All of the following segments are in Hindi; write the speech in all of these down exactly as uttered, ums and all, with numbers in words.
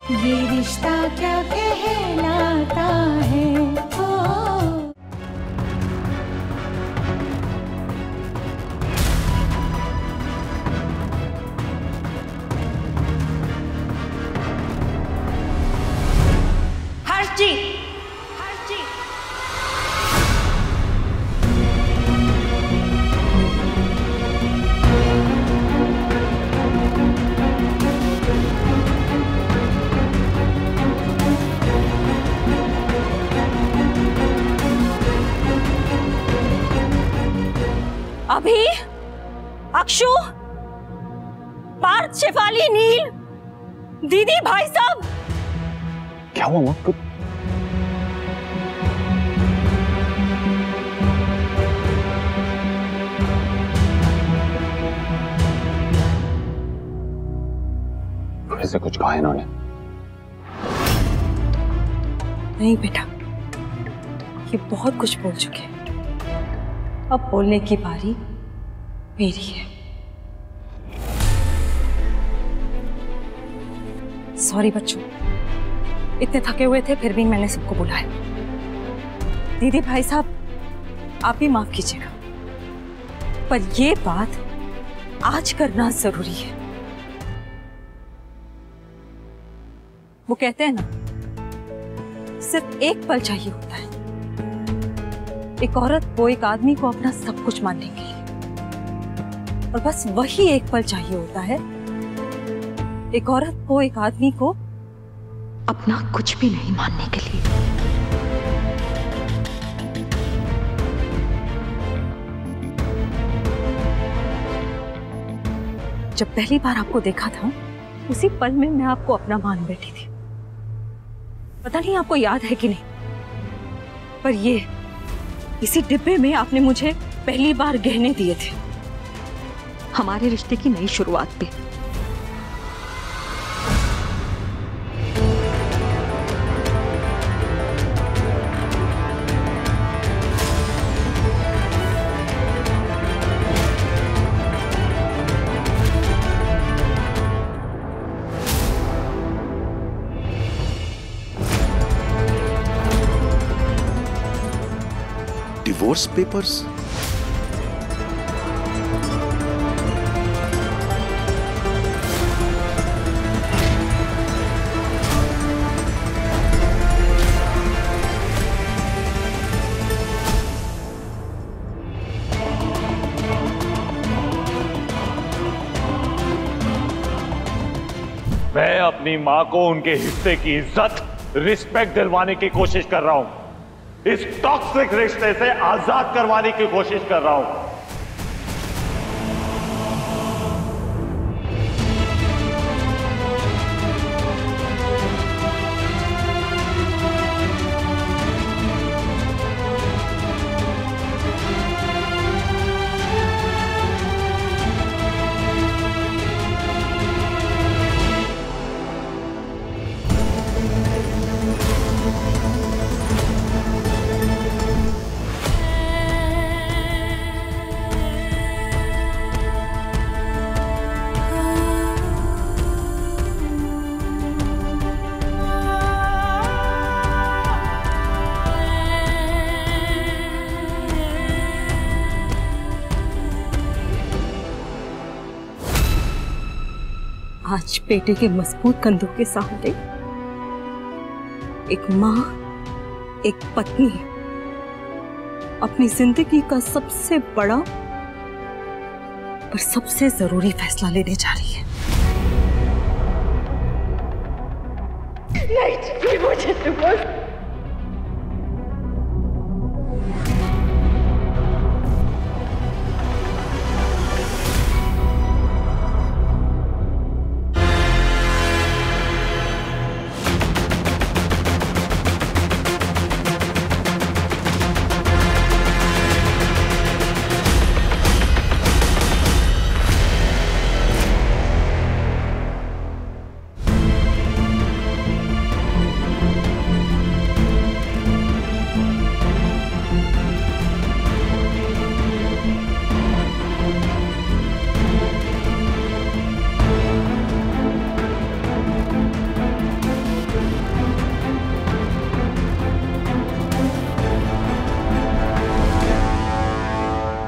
ये रिश्ता क्या कहलाता है ओ। हर्ष जी, हर्ष जी। अभी, अक्षु, पार्थ, शेफाली, नील, दीदी, भाई साहब। क्या हुआ माँ? फिर से कुछ कहा इन्होंने? नहीं बेटा, ये बहुत कुछ बोल चुके हैं। अब बोलने की बारी मेरी है। सॉरी बच्चों, इतने थके हुए थे फिर भी मैंने सबको बुलाया। दीदी, भाई साहब, आप भी माफ कीजिएगा, पर ये बात आज करना जरूरी है। वो कहते हैं ना, सिर्फ एक पल चाहिए होता है एक औरत को एक आदमी को अपना सब कुछ मानने के लिए, और बस वही एक पल चाहिए होता है एक औरत को एक आदमी को अपना कुछ भी नहीं मानने के लिए। जब पहली बार आपको देखा था उसी पल में मैं आपको अपना मान बैठी थी। पता नहीं आपको याद है कि नहीं, पर ये इसी डिब्बे में आपने मुझे पहली बार गहने दिए थे हमारे रिश्ते की नई शुरुआत पे। Divorce papers? मैं अपनी मां को उनके हिस्से की इज्जत, रिस्पेक्ट दिलवाने की कोशिश कर रहा हूं। इस टॉक्सिक रिश्ते से आजाद करवाने की कोशिश कर रहा हूं। आज बेटे के मजबूत कंधों के सामने एक माँ, एक पत्नी अपनी जिंदगी का सबसे बड़ा पर सबसे जरूरी फैसला लेने जा रही है। नहीं चाहिए मुझे डिवोर्स।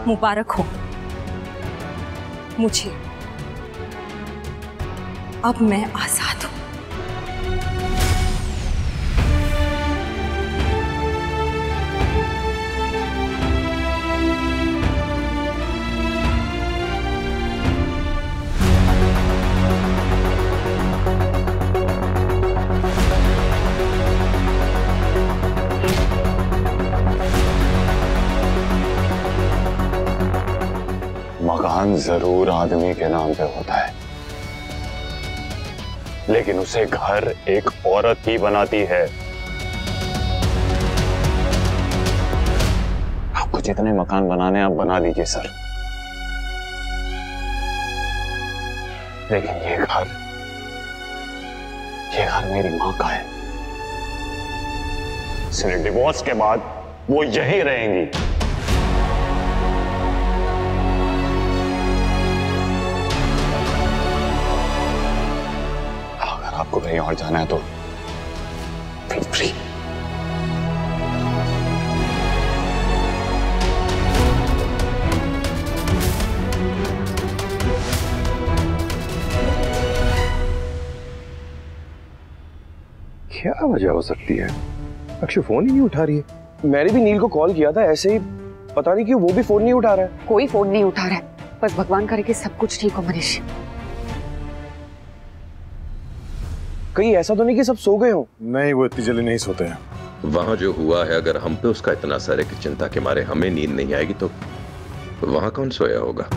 मुबारक हो मुझे, अब मैं आजाद हूं। मकान जरूर आदमी के नाम पे होता है, लेकिन उसे घर एक औरत ही बनाती है। आपको जितने मकान बनाने आप बना लीजिए सर, लेकिन ये घर ये घर मेरी मां का है। सिर्फ डिवोर्स के बाद वो यहीं रहेंगी। आपको कहीं और जाना है तो फील फ्री। क्या वजह हो सकती है? अक्षु फोन ही नहीं उठा रही है। मैंने भी नील को कॉल किया था ऐसे ही, पता नहीं क्यों वो भी फोन नहीं उठा रहा है। कोई फोन नहीं उठा रहा है, बस भगवान करे कि सब कुछ ठीक हो मनीष। कहीं ऐसा तो नहीं कि सब सो गए हो? नहीं, वो इतनी जल्दी नहीं सोते हैं। वहां जो हुआ है, अगर हम पे उसका इतना असर है कि चिंता के मारे हमें नींद नहीं आएगी, तो वहां कौन सोया होगा?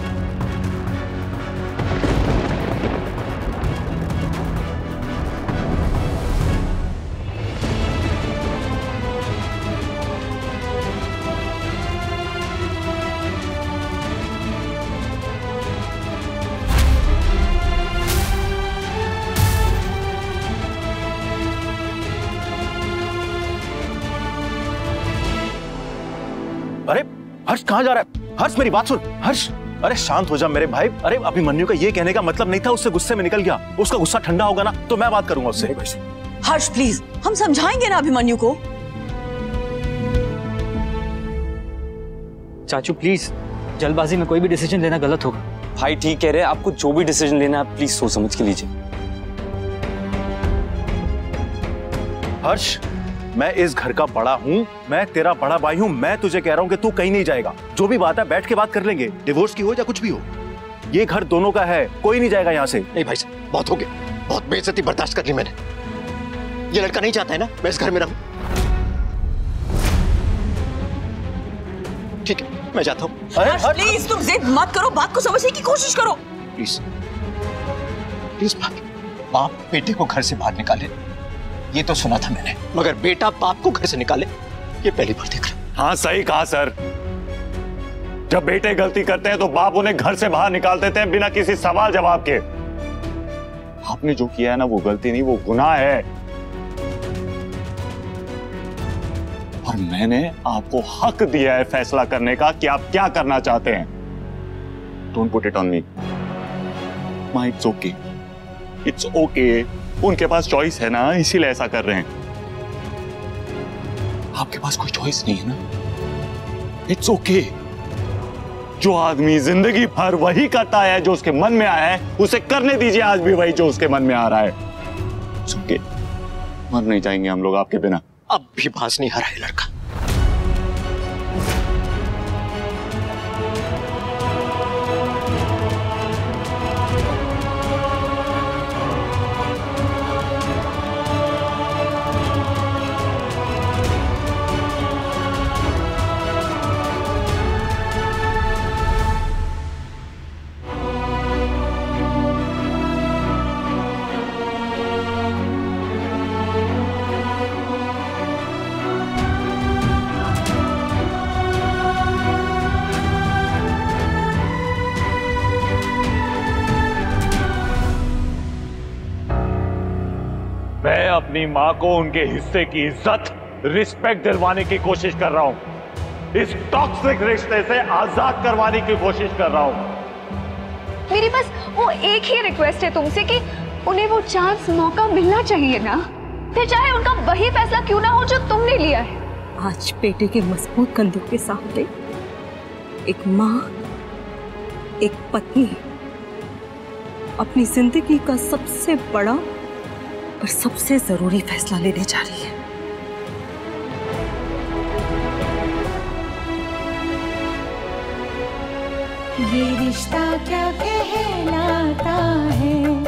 अरे हर्ष कहाँ जा रहा है? हर्ष मेरी बात सुन। हर्ष अरे शांत हो जा मेरे भाई। अरे अभिमन्यु का ये कहने का मतलब नहीं था, उससे गुस्से में निकल गया। उसका गुस्सा ठंडा होगा ना तो मैं बात करूंगा उससे। हर्ष प्लीज, हम समझाएंगे ना अभिमन्यु को। चाचू प्लीज, जल्दबाजी में कोई भी डिसीजन लेना गलत होगा। भाई ठीक कह रहे हैं, आपको जो भी डिसीजन लेना है आप प्लीज सोच समझ के लीजिए। हर्ष मैं इस घर का बड़ा हूँ, मैं तेरा बड़ा भाई हूँ। मैं तुझे कह रहा हूँ कि तू कहीं नहीं जाएगा। जो भी बात है बैठ के बात कर लेंगे, डिवोर्स की हो या कुछ भी हो। ये घर दोनों का है, कोई नहीं जाएगा यहाँ से। नहीं भाई साहब, बहुत हो गया, बहुत बेइज्जती बर्दाश्त कर ली मैंने। ये लड़का नहीं चाहता है ना मैं इस घर में रहूं। ठीक है मैं जाता हूँ। प्लीज तुम जिद मत करो, बात को समझने की कोशिश करो प्लीज। प्लीज बाप बेटे को घर से बाहर निकाले, ये तो सुना था मैंने, मगर बेटा बाप को घर से निकाले ये पहली बार देख रहा। हाँ सही कहा सर। जब बेटे गलती करते हैं तो बाप उन्हें घर से बाहर निकाल देते हैं बिना किसी सवाल जवाब के। आपने जो किया है ना वो गलती नहीं, वो गुनाह है। और मैंने आपको हक दिया है फैसला करने का कि आप क्या करना चाहते हैं। Don't put it on me. मां इट्स ओके, इट्स ओके। उनके पास चॉइस है ना, इसीलिए ऐसा कर रहे हैं। आपके पास कोई चॉइस नहीं है ना। It's okay. जो आदमी जिंदगी भर वही करता है जो उसके मन में आया है, उसे करने दीजिए आज भी वही जो उसके मन में आ रहा है। It's okay. मर नहीं जाएंगे हम लोग आपके बिना। अब भी बाज नहीं आ रहा है लड़का। मैं अपनी मां को उनके हिस्से की इज्जत, रिस्पेक्ट दिलवाने की कोशिश कर रहा हूं। इस टॉक्सिक रिश्ते से आजाद करवाने की कोशिश कर रहा हूं। मेरी बस वो एक ही रिक्वेस्ट है तुमसे कि उन्हें वो चांस, मौका मिलना चाहिए ना। फिर चाहे उनका वही फैसला क्यों ना हो जो तुमने लिया है। आज बेटे के मजबूत कंधों के सामने एक माँ, एक पत्नी अपनी जिंदगी का सबसे बड़ा और सबसे जरूरी फैसला लेने जा रही है। ये रिश्ता क्या कहलाता है।